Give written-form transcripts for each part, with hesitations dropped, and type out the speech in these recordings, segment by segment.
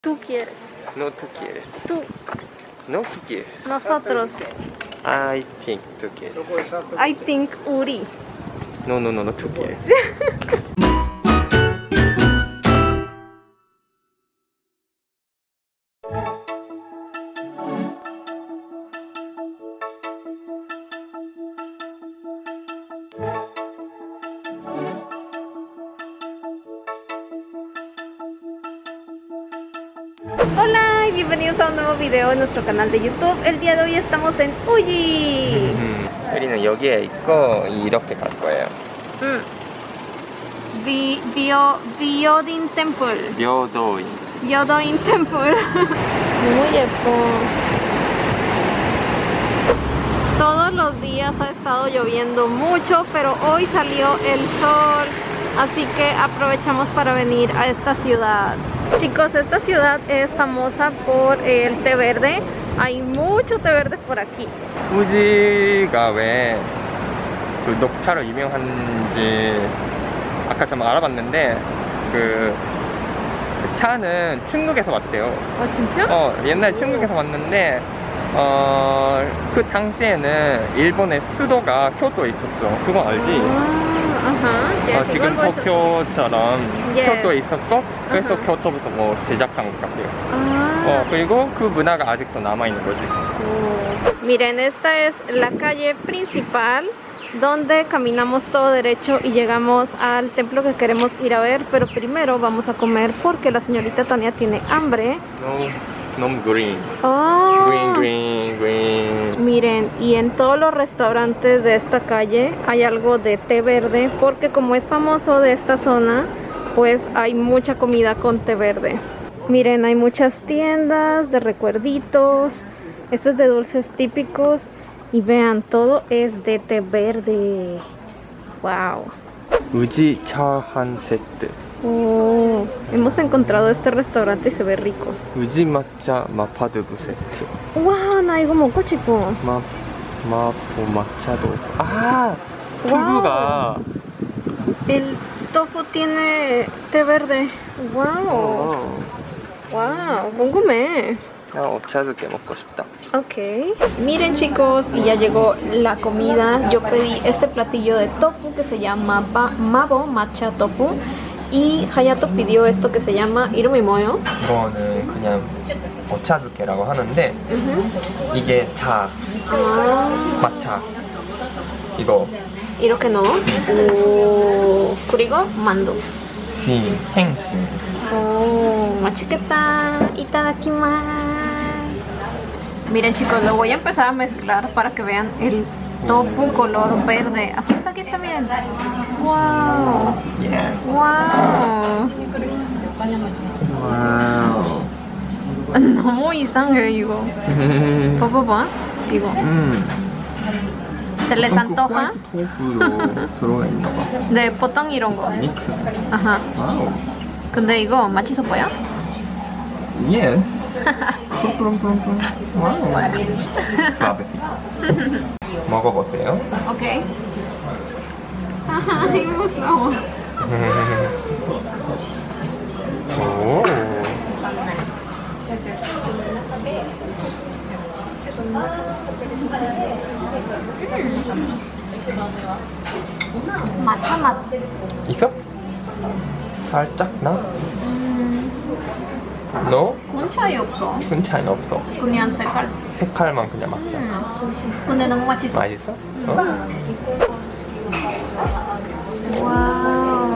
Tú quieres. No, tú quieres. Tú. No, tú quieres. Nosotros. I think tú quieres. I think Uri. No, no, no, no, tú quieres. Hola y bienvenidos a un nuevo video en nuestro canal de YouTube. El día de hoy estamos en Uji. 우리는 여기에 있고 이렇게 갈 거예요. Biodin Temple. 묘도인. Biodin Temple. Muy 예뻐. Todos los días ha estado lloviendo mucho, pero hoy salió el sol, así que aprovechamos para venir a esta ciudad. Chicos, esta ciudad es famosa por el té verde. Hay mucho té verde por aquí. 우지가 왜 그 녹차로 유명한지 아까 좀 알아봤는데 그 차는 중국에서 왔대요. 아 진짜? 옛날 중국에서 왔는데 그 당시에는 일본의 수도가 교토에 있었어. 그거 알지? 지금 도쿄처럼 교토에 있었고 그래서 교토에서 뭐 시작한 것 같아요. 그리고 그 문화가 아직도 남아있는 거지. Miren, esta es la calle principal donde caminamos todo derecho y llegamos al templo que queremos ir a ver, pero primero vamos a comer porque la señorita Tania tiene hambre. No green. Oh. Green. Miren, y en todos los restaurantes de esta calle hay algo de té verde, porque como es famoso de esta zona, pues hay mucha comida con té verde. Miren, hay muchas tiendas de recuerditos. Esto es de dulces típicos. Y vean, todo es de té verde. Wow. 우지 차 한 세트. Oh, hemos encontrado este restaurante y se ve rico. 우지抹茶 마파두부 세트. Wow, 나 이거 먹고 싶어. 마포 마차도. 두부가. El tofu tiene té verde. Wow. Wow, 궁금해. 오차즈케 먹고 싶다. Ok. Miren chicos, y ya llegó la comida. Yo pedí este platillo de tofu que se llama Mabo Matcha Tofu. Y Hayato pidió esto que se llama Irumi Moyo. 이거는 그냥 오차즈케라고 하는데 이게 차, 마차 이거 이렇게 넣어. 오, 그리고 만두. 시, 탱시. Oh, 맛있겠다. Itadakimasu. Miren chicos, lo voy a empezar a mezclar para que vean el tofu color verde. Aquí está, miren. Wow. Yes. Wow. 와우. 너무 이상해 이거. 봐봐봐. 이거. ¿Se les antoja? 토프로 들어가 있나 봐. 네, 보통 이런 거. 믹스. 아하. 와우. 근데 이거 맛있어 보여? Yes. 푸릉푸릉푸릉. 와우. 수아베시토. 먹어보세요. 오케이. 아이 무서워. 오. 마차 맛. 있어? 살짝 나? 너? 그건 차이 없어. 큰 차이는 없어. 그냥 색깔. 색깔만 그냥 맞자. 근데 너무 맛있어. 맛있어? 와우.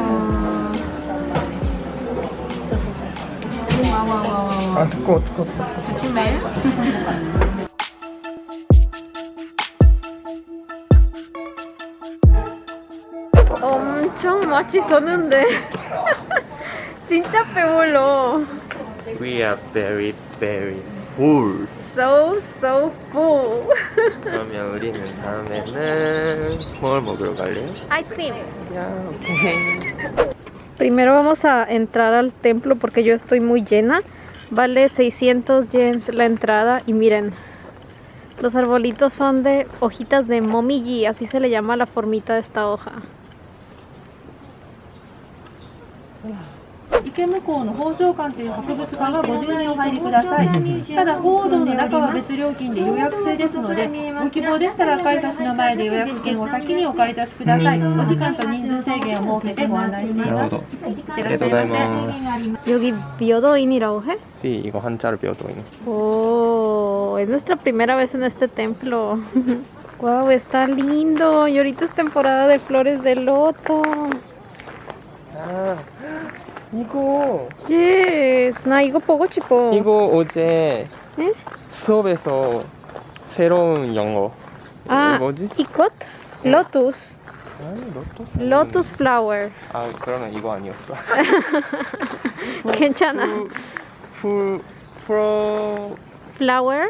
아 두꺼워. 조심해. 엄청 맛있었는데 진짜 배불러. We are very full. So full. 그러면 우리는 다음에는 뭘 먹으러 갈래요? Ice cream. 야, 오케이. Primero vamos a entrar al templo porque yo estoy muy llena. Vale 600 yens la entrada y miren, los arbolitos son de hojitas de momiji, así se le llama la formita de esta hoja. 池向こうの宝生館という博物館はご自由にお入りください。ただ鳳凰堂の中は別料金で予約制ですので、ご希望でしたら赤い橋の前で予約券を先にお買い出しください。お時間と人数制限を設けてご案内しています。 여기 묘도인이라고 해? Sí, 이거 한자로 묘도인. Oh, es nuestra primera vez en este templo. Wow, está lindo. Y ahorita es temporada de flores de loto. 아, 이거. Yes, 나 이거 보고 싶어. 이거 어제 에? 수업에서 새로운 영어. 아, 뭐지? 이것? Lotus. 아니, 로토스. Lotus flower. 아, 그러면 이거 아니었어. 괜찮아. Flower?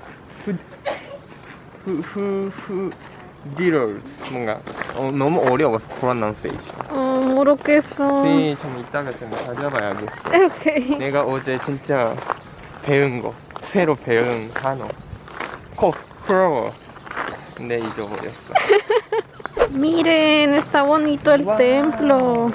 디럴스 뭔가 너무 어려워서 pronunciation. 모르겠어. 네, 좀 이따가 좀 찾아봐야겠어. 오케이. 내가 어제 진짜 배운 거, 새로 배운 단어. flower. 근데 잊어버렸어. Miren, está bonito el templo.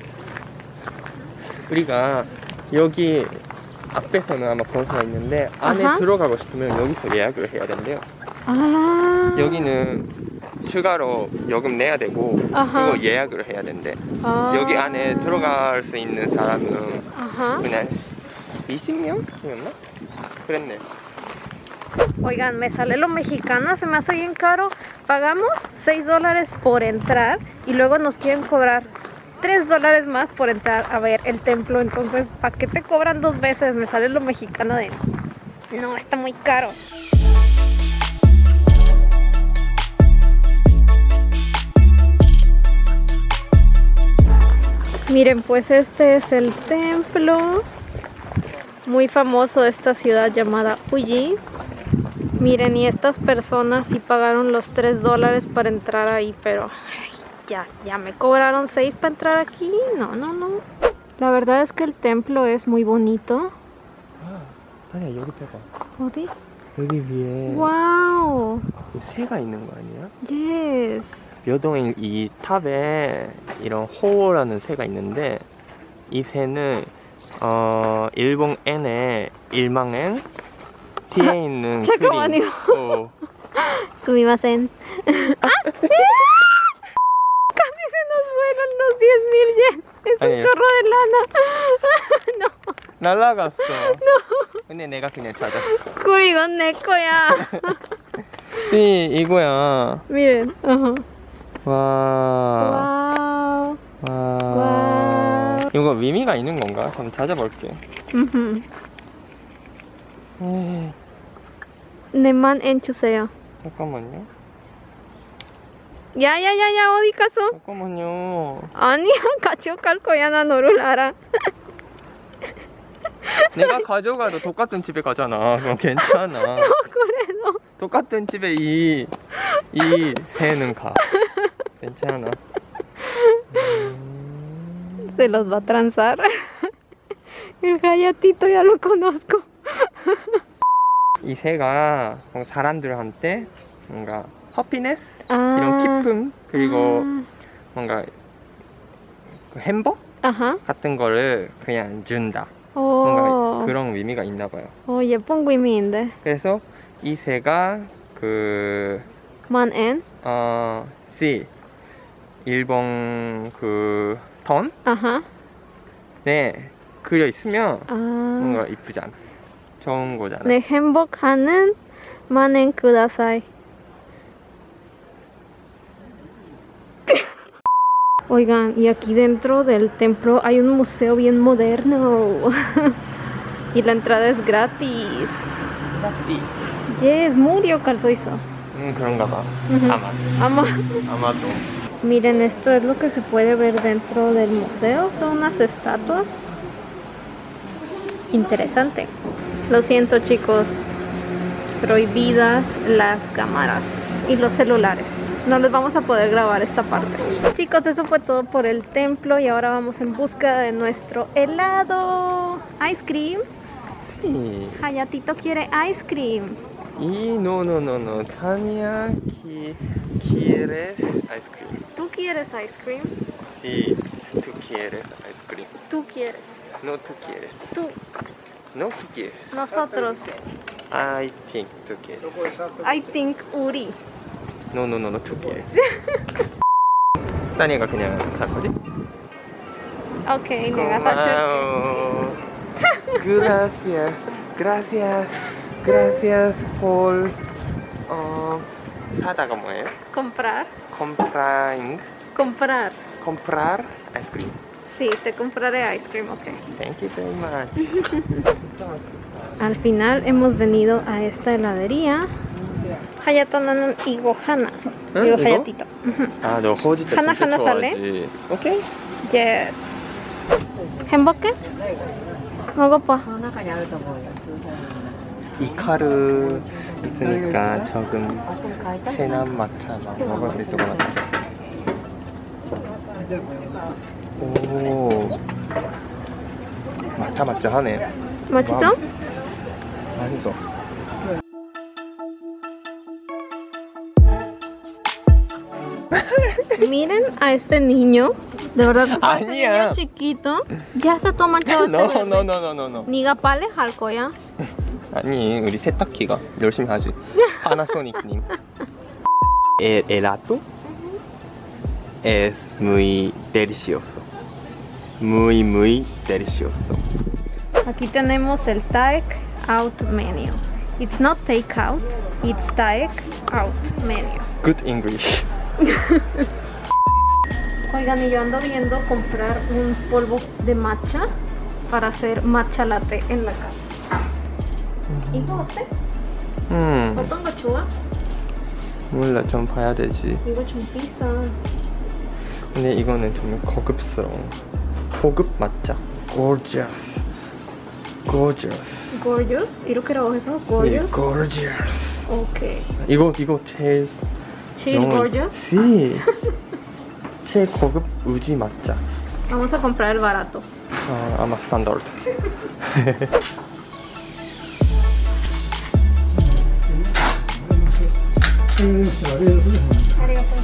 우리가 여기 앞에서는 아마 볼 수가 있는데 안에 들어가고 싶으면 여기서 예약을 해야 된대요. 아. 여기는 추가로 요금 내야 되고 그리고 예약을 해야 된대. 여기 안에 들어갈 수 있는 사람은 그냥 20명이었나? 그랬네. Oigan, me sale lo mexicana, se me hace bien caro. Pagamos $6 por entrar y luego nos quieren cobrar $3 más por entrar a ver el templo. Entonces, ¿para qué te cobran 2 veces? Me sale lo mexicano de... No, está muy caro. Miren, pues este es el templo muy famoso de esta ciudad llamada Uji. Miren, y estas personas sí pagaron los $3 para entrar ahí, pero ya me cobraron 6 para entrar aquí. No. La verdad es que el templo es muy bonito. 아니야, 여기 빼봐. 어디? 여기 위에 와우. 새가 있는 거 아니야? Yes. 묘동의 이 탑에 이런 호호라는 새가 있는데 이 새는 일본 N에 일망엔 뒤에 있는 잠깐만요. 수미마센. Casi se nos vuelan los 10,000 yen. Es un chorro de lana. No. 날라갔어. No. 근데 내가 그냥 찾았어. 그래, 이건 내 거야. 네, 이거야. Miren. 와. 이거 의미가 있는 건가? 한번 찾아볼게. 내만 엔주세요. 잠깐만요. 야야야야, 어디 갔어? 잠깐만요. 아니야, 가져갈 거야. 나 너를 알아. 내가 가져가도 똑같은 집에 가잖아. 그럼 괜찮아. 너 그래, 너. 똑같은 집에 이 새는 가. 괜찮아. Se los va a transar. El galletito ya lo conozco. 이 새가 사람들한테 뭔가 해피니스 이런 기쁨 그리고 뭔가 그 행복 같은 거를 그냥 준다. 뭔가 그런 의미가 있나 봐요. 예쁜 의미인데. 그래서 이 새가 그 만엔? C 일본 그 돈? 네 그려 있으면 뭔가 이쁘잖아. 좋은 거잖아. 네, 행복하는 만엔 쿠다사이. Oigan, y aquí dentro del templo hay un museo bien moderno. Y la entrada es gratis. gratis. Yes, 무료 갈 수 있어. 그런가 봐. 아마도. Miren, esto es lo que se puede ver dentro del museo. Son unas estatuas. Interesante. Lo siento, chicos. Prohibidas las cámaras y los celulares. No les vamos a poder grabar esta parte. Chicos, eso fue todo por el templo y ahora vamos en busca de nuestro helado. Ice cream. Sí. Hayatito quiere ice cream. Y no. Tania quieres ice cream. ¿Tú quieres ice cream? Sí, tú quieres ice cream. Tú quieres. No tú quieres. Tú. No tú quieres. Nosotros. I think tú quieres. I think 우리. No, no, no, no, tú quieres. 따니가 그냥 살 거지? 오케이, 내가 사줄게. Gracias, gracias, gracias por 사다가 뭐예요? Comprar. Comprar Comprar. ice cream. Sí, te compraré ice cream, ok. Thank you very much. Al final hemos venido a esta heladería. Hayato na는 이거 하나. 응? 이거 이거? 하야티to. 아, 너 허지짜 하나, 진짜 하나 살래? 좋아하지. 오케이. Yes. 행복해? 먹어봐. 이카르 있으니까 적은 체남 마차 먹을 수 있을 것 같아. 오, 마차 하네. 맛있어? 맛있어. Miren a este niño. De verdad, ese 아니야. niño chiquito ya se toma chocolate. No. 네가 빨래 할 거야? 아니, 우리 세탁기가 열심히 하지. 파나소닉님. El helado es muy delicioso. Muy delicioso. Aquí tenemos el take out menu. It's not take out, it's take out menu. Good English. Oigan, y yo ando viendo comprar un polvo de matcha para hacer matcha latte en la casa. 이거 어때? 어떤 거 좋아? 몰라, 좀 봐야 되지. 이거 좀 비싸. 근데 이거는 정말 고급스러운 고급 맛자. Gorgeous. Gorgeous? 이렇게라고 해서 gorgeous? Gorgeous. 오케이. 이거 제일 gorgeous? Sí. 제일 고급 우지 맛자. Vamos a comprar el barato. 아마 스탠다드. Arigato.